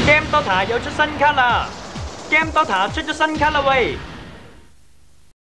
Game Dota 有出新卡啦！Game Dota 出咗新卡啦喂！